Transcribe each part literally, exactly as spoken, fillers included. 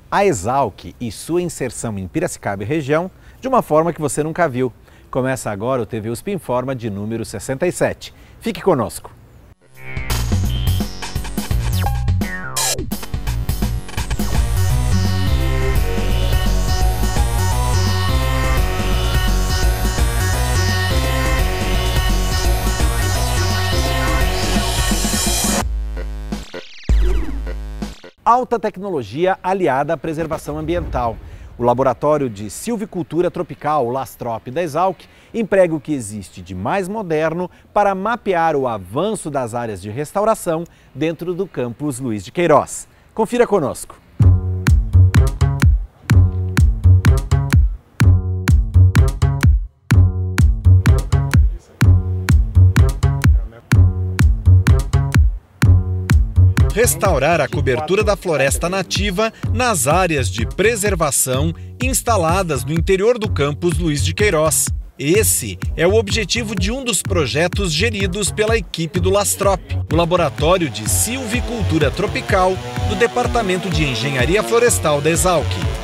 a Exalc e sua inserção em Piracicaba e região de uma forma que você nunca viu. Começa agora o T V U S P Informa de número sessenta e sete. Fique conosco. Alta tecnologia aliada à preservação ambiental. O Laboratório de Silvicultura Tropical, o Lastrop da Exalc, emprega o que existe de mais moderno para mapear o avanço das áreas de restauração dentro do campus Luiz de Queiroz. Confira conosco. Restaurar a cobertura da floresta nativa nas áreas de preservação instaladas no interior do campus Luiz de Queiroz. Esse é o objetivo de um dos projetos geridos pela equipe do Lastrop, o Laboratório de Silvicultura Tropical do Departamento de Engenharia Florestal da Exalc.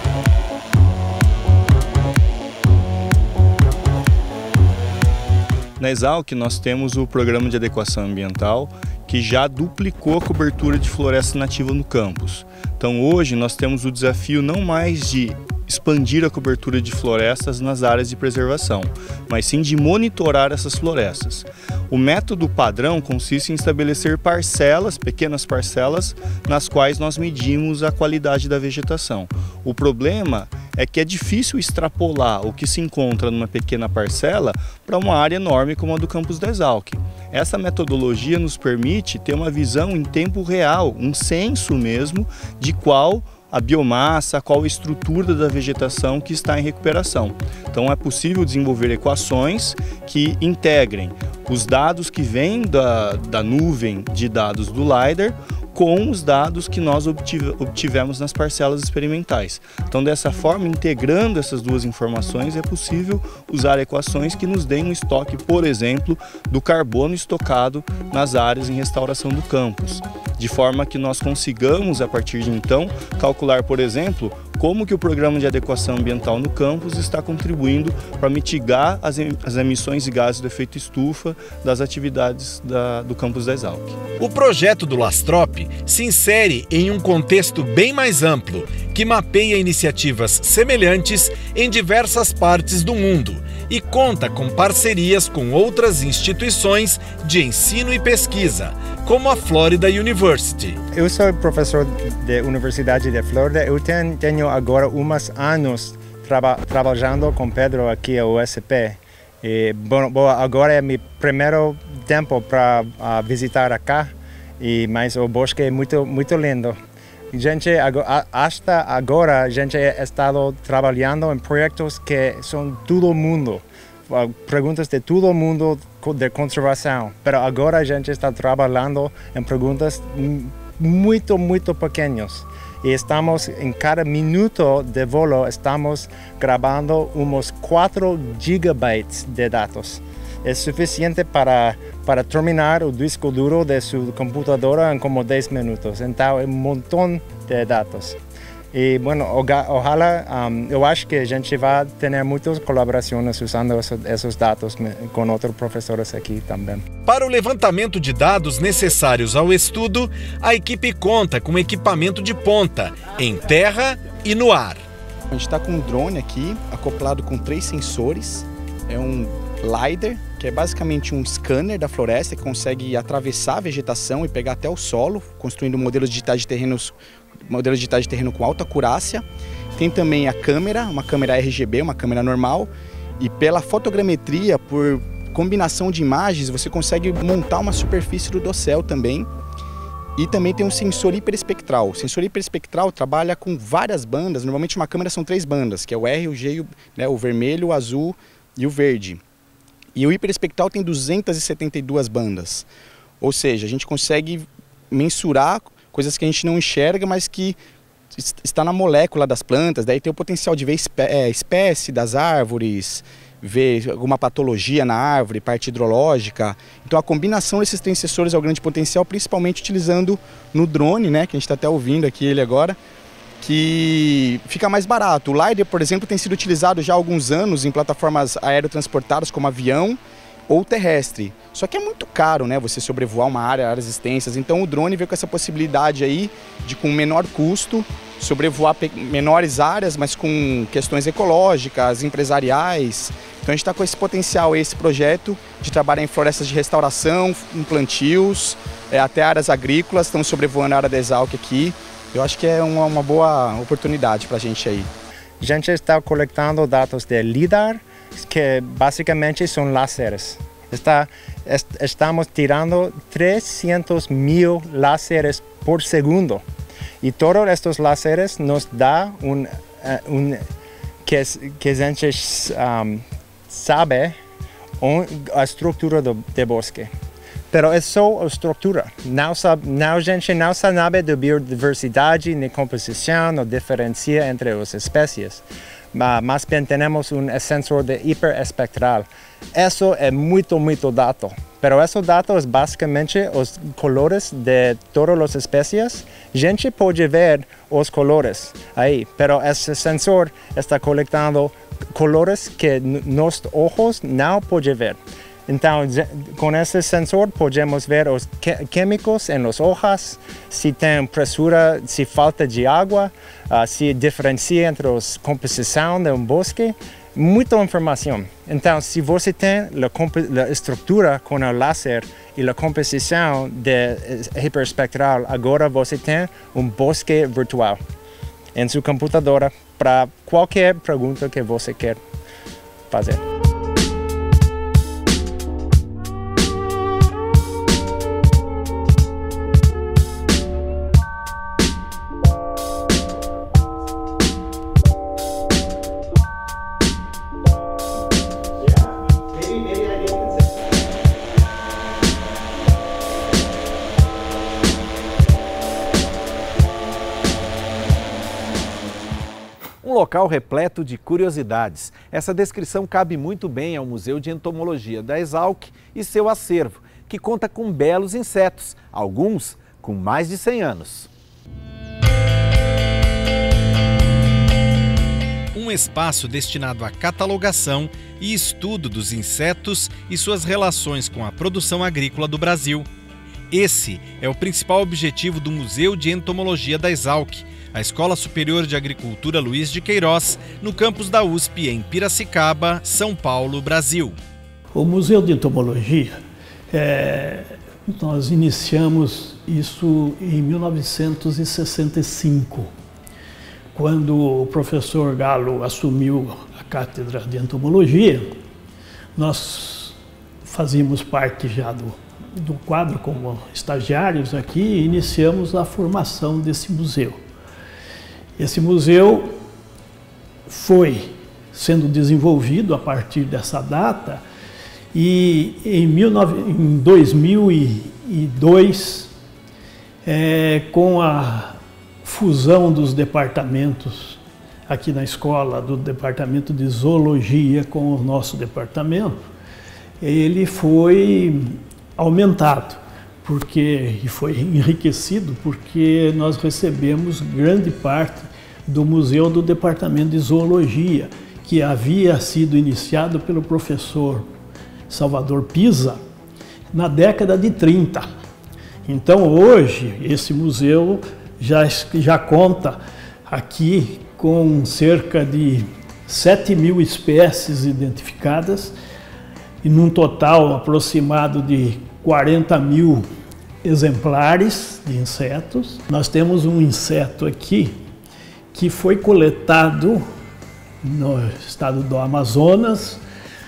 Na Exalc nós temos o Programa de Adequação Ambiental, que já duplicou a cobertura de floresta nativa no campus. Então hoje nós temos o desafio não mais de expandir a cobertura de florestas nas áreas de preservação, mas sim de monitorar essas florestas. O método padrão consiste em estabelecer parcelas, pequenas parcelas, nas quais nós medimos a qualidade da vegetação. O problema é que é difícil extrapolar o que se encontra numa pequena parcela para uma área enorme como a do campus da Exalc. Essa metodologia nos permite ter uma visão em tempo real, um censo mesmo, de qual a biomassa, qual a estrutura da vegetação que está em recuperação. Então é possível desenvolver equações que integrem os dados que vêm da, da nuvem de dados do LiDAR com os dados que nós obtivemos nas parcelas experimentais. Então, dessa forma, integrando essas duas informações, é possível usar equações que nos deem um estoque, por exemplo, do carbono estocado nas áreas em restauração do campus, de forma que nós consigamos, a partir de então, calcular, por exemplo, como que o Programa de Adequação Ambiental no campus está contribuindo para mitigar as, em, as emissões de gases do efeito estufa das atividades da, do campus da Exalc. O projeto do Lastrop se insere em um contexto bem mais amplo, que mapeia iniciativas semelhantes em diversas partes do mundo e conta com parcerias com outras instituições de ensino e pesquisa, como a Florida University. Eu sou professor da Universidade de Florida. Eu tenho, tenho agora uns anos traba, trabalhando com Pedro aqui na U S P. E, bom, bom, agora é meu primeiro tempo para uh, visitar cá, e, mas o bosque é muito, muito lindo. A gente, até agora, a gente está estado trabalhando em projetos que são todo mundo. Perguntas de todo mundo de conservação, mas agora a gente está trabalhando em perguntas muito, muito pequenas. E estamos, em cada minuto de voo, estamos gravando uns quatro gigabytes de dados. É suficiente para, para terminar o disco duro de sua computadora em como dez minutos. Então, é um montão de dados. E, bueno, ojalá, um, eu acho que a gente vai ter muitas colaborações usando esses dados com outros professores aqui também. Para o levantamento de dados necessários ao estudo, a equipe conta com equipamento de ponta, em terra e no ar. A gente está com um drone aqui, acoplado com três sensores. É um LiDAR, que é basicamente um scanner da floresta, que consegue atravessar a vegetação e pegar até o solo, construindo modelos digitais de terrenos modelos digitais de terreno com alta acurácia. Tem também a câmera, uma câmera R G B, uma câmera normal, e pela fotogrametria, por combinação de imagens, você consegue montar uma superfície do dossel também. E também tem um sensor hiperespectral. O sensor hiperespectral trabalha com várias bandas, normalmente uma câmera são três bandas, que é o R, o G, o, né, o vermelho, o azul e o verde. E o hiperespectral tem duzentas e setenta e duas bandas, ou seja, a gente consegue mensurar coisas que a gente não enxerga, mas que está na molécula das plantas. Daí tem o potencial de ver espé é, espécie das árvores, ver alguma patologia na árvore, parte hidrológica. Então a combinação desses três sensores é o grande potencial, principalmente utilizando no drone, né, que a gente está até ouvindo aqui ele agora, que fica mais barato. O LiDAR, por exemplo, tem sido utilizado já há alguns anos em plataformas aerotransportadas como avião ou terrestre. Só que é muito caro, né, você sobrevoar uma área, áreas extensas. Então o drone veio com essa possibilidade aí de, com menor custo, sobrevoar menores áreas, mas com questões ecológicas, empresariais. Então a gente está com esse potencial, esse projeto de trabalhar em florestas de restauração, em plantios, é, até áreas agrícolas. Estamos sobrevoando a área da Exalc aqui. Eu acho que é uma, uma boa oportunidade para a gente aí. A gente está coletando dados de LiDAR, que basicamente são láseres. Está, est estamos tirando trezentos mil láseres por segundo. E todos estes láseres nos dão um, uh, um, que, que a gente um, sabe on, a estrutura do de bosque. Pero é só a estrutura. Não, sabe, não, a gente não sabe da biodiversidade, nem composição, ou diferença entre as espécies. Mas bem temos um sensor de hiperespectral. Isso é muito, muito dado. Pero esse dado é basicamente os colores de todas as espécies. A gente pode ver os colores aí, pero esse sensor está coletando colores que nossos olhos não podem ver. Então, com esse sensor, podemos ver os químicos em as hojas, se tem pressura, se falta de água, uh, se diferencia entre a composição de um bosque. Muita informação. Então, se você tem a estrutura com o laser e a composição de hiperespectral, agora você tem um bosque virtual em sua computadora para qualquer pergunta que você quer fazer. Um local repleto de curiosidades. Essa descrição cabe muito bem ao Museu de Entomologia da Exalc e seu acervo, que conta com belos insetos, alguns com mais de cem anos. Um espaço destinado à catalogação e estudo dos insetos e suas relações com a produção agrícola do Brasil. Esse é o principal objetivo do Museu de Entomologia da Exalc, a Escola Superior de Agricultura Luiz de Queiroz, no campus da U S P em Piracicaba, São Paulo, Brasil. O Museu de Entomologia, é, nós iniciamos isso em mil novecentos e sessenta e cinco, quando o professor Galo assumiu a cátedra de Entomologia. Nós fazíamos parte já do, do quadro como estagiários aqui e iniciamos a formação desse museu. Esse museu foi sendo desenvolvido a partir dessa data e em, em dois mil e dois, é, com a fusão dos departamentos aqui na escola, do departamento de zoologia com o nosso departamento, ele foi aumentado. Porque, e foi enriquecido porque nós recebemos grande parte do museu do Departamento de Zoologia, que havia sido iniciado pelo professor Salvador Pisa na década de trinta. Então hoje esse museu já, já conta aqui com cerca de sete mil espécies identificadas e num total aproximado de quarenta mil exemplares de insetos. Nós temos um inseto aqui que foi coletado no estado do Amazonas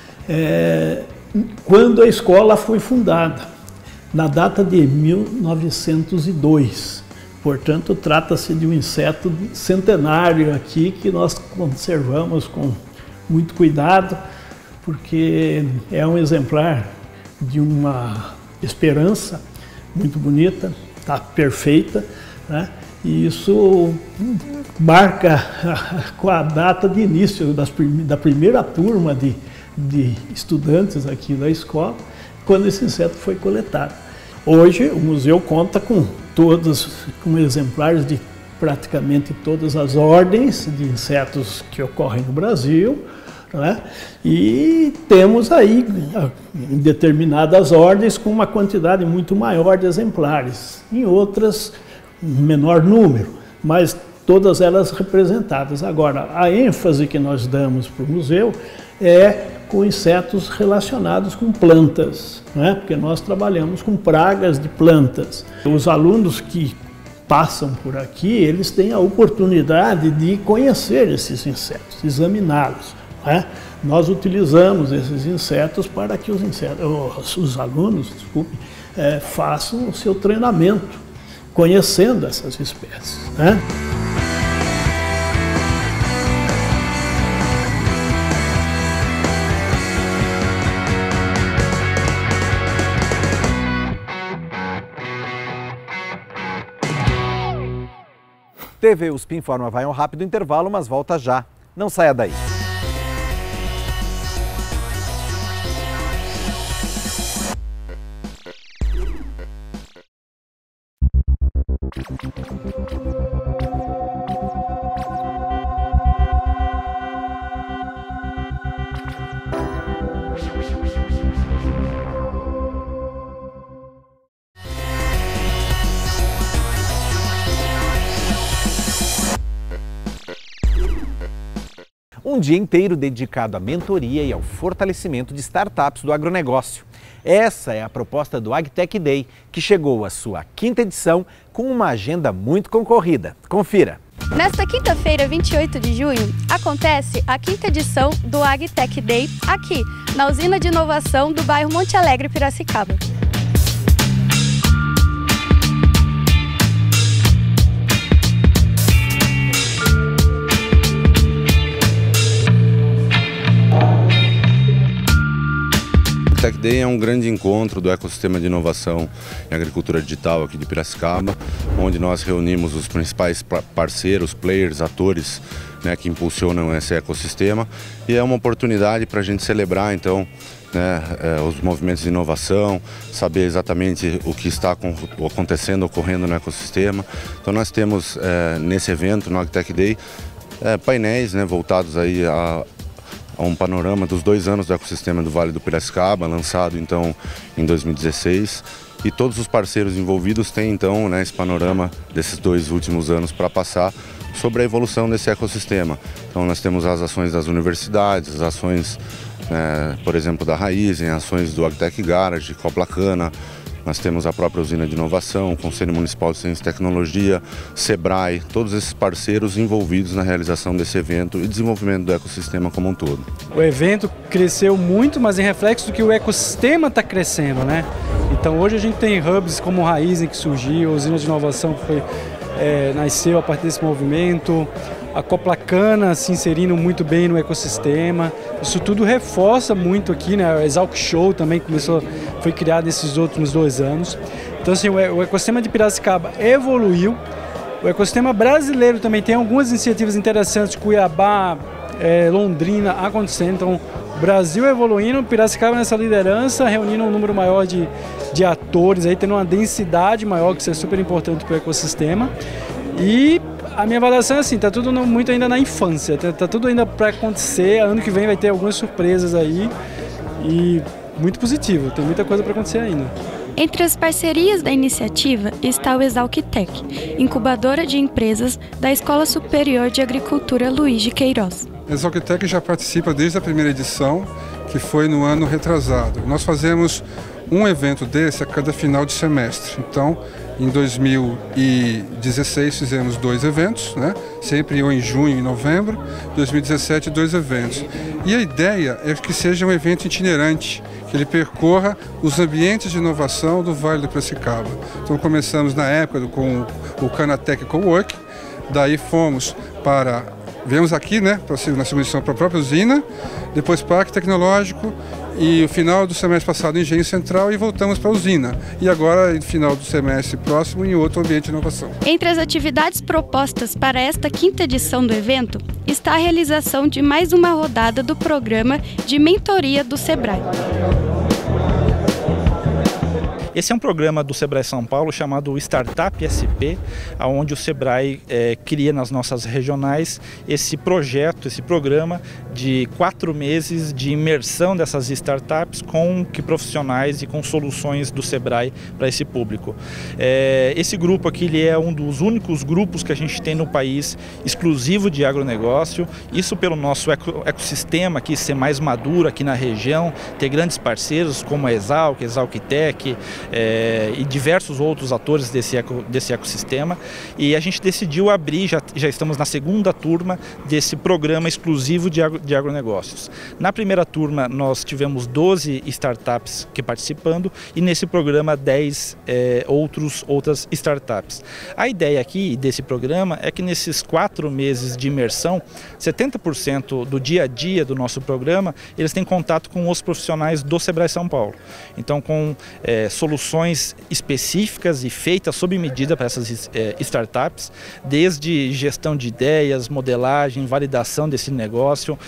é, quando a escola foi fundada, na data de mil novecentos e dois. Portanto, trata-se de um inseto centenário aqui que nós conservamos com muito cuidado, porque é um exemplar de uma esperança muito bonita, está perfeita, né? E isso marca com a data de início das, da primeira turma de, de estudantes aqui da escola, quando esse inseto foi coletado. Hoje o museu conta com todos, com exemplares de praticamente todas as ordens de insetos que ocorrem no Brasil, né? E temos aí em determinadas ordens com uma quantidade muito maior de exemplares, em outras menor número, mas todas elas representadas. Agora, a ênfase que nós damos para o museu é com insetos relacionados com plantas, né? Porque nós trabalhamos com pragas de plantas. Os alunos que passam por aqui, eles têm a oportunidade de conhecer esses insetos, examiná-los, né? Nós utilizamos esses insetos para que os, insetos, os alunos desculpe, é, façam o seu treinamento, conhecendo essas espécies, né? T V U S P Informa vai a um rápido intervalo, mas volta já. Não saia daí. Um dia inteiro dedicado à mentoria e ao fortalecimento de startups do agronegócio. Essa é a proposta do AgTech Day, que chegou à sua quinta edição com uma agenda muito concorrida. Confira! Nesta quinta-feira, vinte e oito de junho, acontece a quinta edição do AgTech Day aqui, na usina de inovação do bairro Monte Alegre, Piracicaba. O Tech Day é um grande encontro do ecossistema de inovação em agricultura digital aqui de Piracicaba, onde nós reunimos os principais parceiros, players, atores, né, que impulsionam esse ecossistema, e é uma oportunidade para a gente celebrar então, né, os movimentos de inovação, saber exatamente o que está acontecendo, ocorrendo no ecossistema. Então nós temos é, nesse evento, no AgTech Day, é, painéis, né, voltados aí a a um panorama dos dois anos do ecossistema do Vale do Piracicaba, lançado então em dois mil e dezesseis, e todos os parceiros envolvidos têm então, né, esse panorama desses dois últimos anos para passar sobre a evolução desse ecossistema. Então nós temos as ações das universidades, as ações, né, por exemplo, da Raizen, ações do AgTech Garage, Coplacana. Nós temos a própria usina de inovação, o Conselho Municipal de Ciência e Tecnologia, Sebrae, todos esses parceiros envolvidos na realização desse evento e desenvolvimento do ecossistema como um todo. O evento cresceu muito, mas em reflexo do que o ecossistema está crescendo, né? Então hoje a gente tem hubs como o Raizen que surgiu, a usina de inovação que foi, é, nasceu a partir desse movimento, a Coplacana se inserindo muito bem no ecossistema. Isso tudo reforça muito aqui, né? O Exalc Show também começou, foi criado nesses últimos dois anos. Então assim, o ecossistema de Piracicaba evoluiu. O ecossistema brasileiro também tem algumas iniciativas interessantes, Cuiabá, é, Londrina acontecendo. Então, Brasil evoluindo, Piracicaba nessa liderança, reunindo um número maior de, de atores, aí tendo uma densidade maior, que isso é super importante para o ecossistema. E a minha avaliação é assim, tá tudo muito ainda na infância, tá, tá tudo ainda para acontecer, ano que vem vai ter algumas surpresas aí e muito positivo, tem muita coisa para acontecer ainda. Entre as parcerias da iniciativa está o ExalcTech, incubadora de empresas da Escola Superior de Agricultura Luiz de Queiroz. A ExalcTech já participa desde a primeira edição, que foi no ano retrasado. Nós fazemos um evento desse a cada final de semestre. Então, em dois mil e dezesseis fizemos dois eventos, né? Sempre ou em junho e novembro. dois mil e dezessete, dois eventos. E a ideia é que seja um evento itinerante, que ele percorra os ambientes de inovação do Vale do Piracicaba. Então começamos na época do, com o Canatec Cowork, daí fomos para... Viemos aqui, né, na segunda edição, para a própria usina, depois Parque Tecnológico e o final do semestre passado Engenho Central e voltamos para a usina. E agora, no final do semestre próximo, em outro ambiente de inovação. Entre as atividades propostas para esta quinta edição do evento está a realização de mais uma rodada do programa de mentoria do Sebrae. Esse é um programa do Sebrae São Paulo chamado Startup S P, onde o Sebrae é, cria nas nossas regionais esse projeto, esse programa de quatro meses de imersão dessas startups com que profissionais e com soluções do Sebrae para esse público. É, esse grupo aqui ele é um dos únicos grupos que a gente tem no país exclusivo de agronegócio, isso pelo nosso eco, ecossistema aqui ser mais maduro aqui na região, ter grandes parceiros como a Exalc, Exalctec é, e diversos outros atores desse, eco, desse ecossistema, e a gente decidiu abrir, já, já estamos na segunda turma desse programa exclusivo de, agro, de agronegócios. Na primeira turma nós tivemos doze startups que participando e nesse programa dez é, outros, outras startups. A ideia aqui desse programa é que nesses quatro meses de imersão, setenta por cento do dia a dia do nosso programa, eles têm contato com os profissionais do Sebrae São Paulo. Então com é, soluções específicas e feitas sob medida para essas é, startups, desde gestão de ideias, modelagem, validação desse negócio,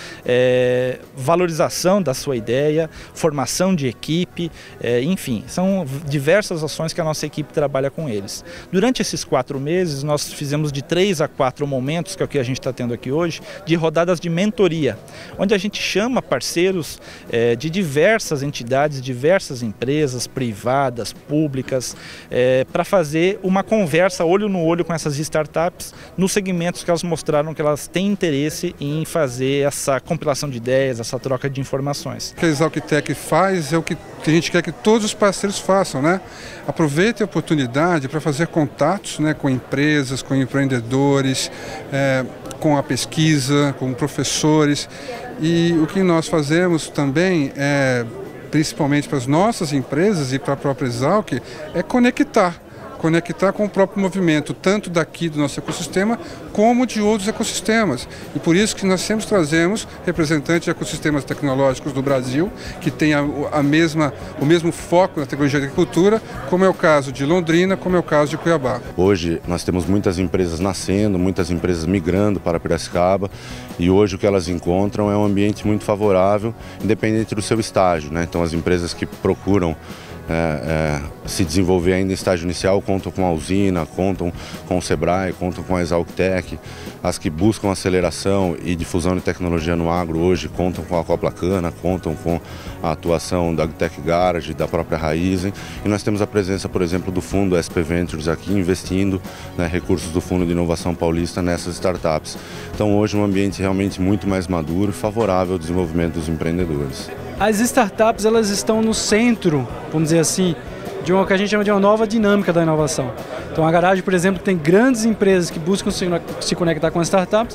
é, valorização da sua ideia, formação de equipe, é, enfim, são diversas ações que a nossa equipe trabalha com eles. Durante esses quatro meses, nós fizemos de três a quatro momentos, que é o que a gente está tendo aqui hoje, de rodadas de mentoria, onde a gente chama parceiros é, de diversas entidades, diversas empresas privadas, públicas, é, para fazer uma conversa olho no olho com essas startups nos segmentos que elas mostraram que elas têm interesse em fazer essa compilação de ideias, essa troca de informações. O que a Exalctec faz é o que a gente quer que todos os parceiros façam, né? Aproveitem a oportunidade para fazer contatos, né, com empresas, com empreendedores, é, com a pesquisa, com professores. E o que nós fazemos também, é, principalmente para as nossas empresas e para a própria Exalc, é conectar. conectar com o próprio movimento, tanto daqui do nosso ecossistema, como de outros ecossistemas. E por isso que nós sempre trazemos representantes de ecossistemas tecnológicos do Brasil, que têm a, a mesma, o mesmo foco na tecnologia da agricultura, como é o caso de Londrina, como é o caso de Cuiabá. Hoje nós temos muitas empresas nascendo, muitas empresas migrando para Piracicaba, e hoje o que elas encontram é um ambiente muito favorável, independente do seu estágio, né? Então as empresas que procuram É, é, se desenvolver ainda em estágio inicial, contam com a usina, contam com o Sebrae, contam com a Exalctec. As que buscam aceleração e difusão de tecnologia no agro hoje contam com a Copla Cana, contam com a atuação da Agtech Garage, da própria Raizen. E nós temos a presença, por exemplo, do fundo S P Ventures aqui, investindo, né, recursos do Fundo de Inovação Paulista nessas startups. Então hoje um ambiente realmente muito mais maduro e favorável ao desenvolvimento dos empreendedores. As startups, elas estão no centro, vamos dizer assim, de uma que a gente chama de uma nova dinâmica da inovação. Então a Garage, por exemplo, tem grandes empresas que buscam se conectar com as startups,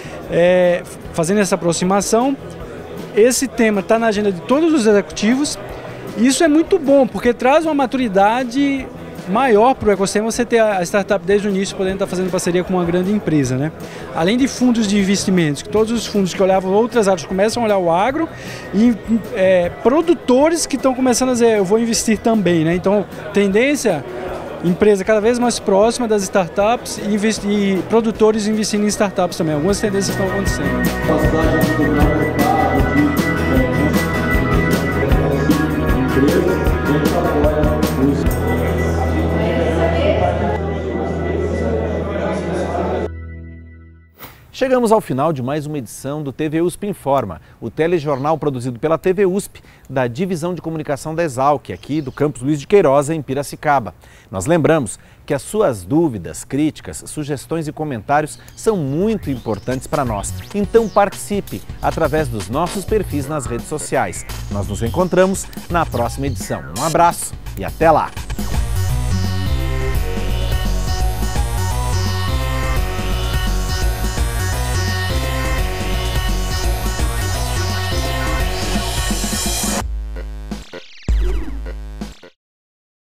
é, fazendo essa aproximação. Esse tema está na agenda de todos os executivos e isso é muito bom, porque traz uma maturidade maior para o ecossistema você ter a startup desde o início podendo estar fazendo parceria com uma grande empresa, né? Além de fundos de investimentos, que todos os fundos que olhavam outras áreas começam a olhar o agro e é, produtores que estão começando a dizer, eu vou investir também, né? Então, tendência, empresa cada vez mais próxima das startups e, investi e produtores investindo em startups também. Algumas tendências estão acontecendo. Chegamos ao final de mais uma edição do T V U S P Informa, o telejornal produzido pela T V U S P, da Divisão de Comunicação da Exalc, aqui do campus Luiz de Queiroz, em Piracicaba. Nós lembramos que as suas dúvidas, críticas, sugestões e comentários são muito importantes para nós. Então participe através dos nossos perfis nas redes sociais. Nós nos encontramos na próxima edição. Um abraço e até lá!